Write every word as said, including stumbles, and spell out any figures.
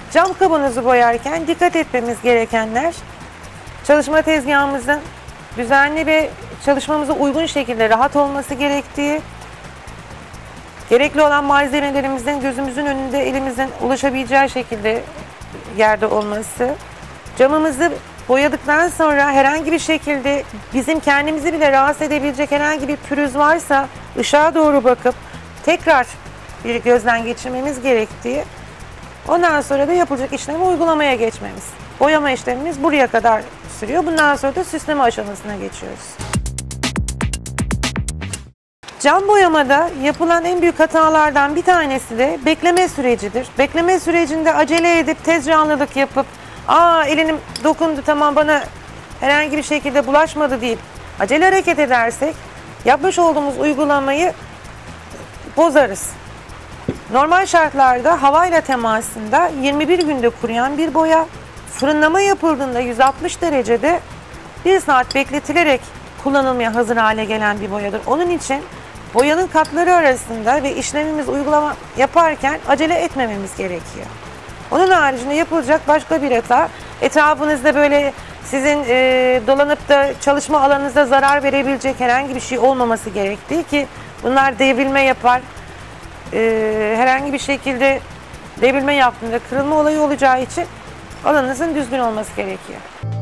Cam kabınızı boyarken dikkat etmemiz gerekenler, çalışma tezgahımızın düzenli ve çalışmamıza uygun şekilde rahat olması gerektiği, gerekli olan malzemelerimizin gözümüzün önünde, elimizin ulaşabileceği şekilde yerde olması, camımızı boyadıktan sonra herhangi bir şekilde bizim kendimizi bile rahatsız edebilecek herhangi bir pürüz varsa ışığa doğru bakıp tekrar bir gözden geçirmemiz gerektiği, ondan sonra da yapılacak işlemi uygulamaya geçmemiz. Boyama işlemimiz buraya kadar sürüyor. Bundan sonra da süsleme aşamasına geçiyoruz. Cam boyamada yapılan en büyük hatalardan bir tanesi de bekleme sürecidir. Bekleme sürecinde acele edip tez canlılık yapıp aa elinim dokundu tamam bana herhangi bir şekilde bulaşmadı deyip acele hareket edersek yapmış olduğumuz uygulamayı bozarız. Normal şartlarda havayla temasında yirmi bir günde kuruyan bir boya, fırınlama yapıldığında yüz altmış derecede bir saat bekletilerek kullanılmaya hazır hale gelen bir boyadır. Onun için boyanın katları arasında ve işlemimiz uygulama yaparken acele etmememiz gerekiyor. Onun haricinde yapılacak başka bir hata, etrafınızda böyle sizin e, dolanıp da çalışma alanınıza zarar verebilecek herhangi bir şey olmaması gerektiği ki bunlar devrilme yapar. E, herhangi bir şekilde devrilme yaptığında kırılma olayı olacağı için alanınızın düzgün olması gerekiyor.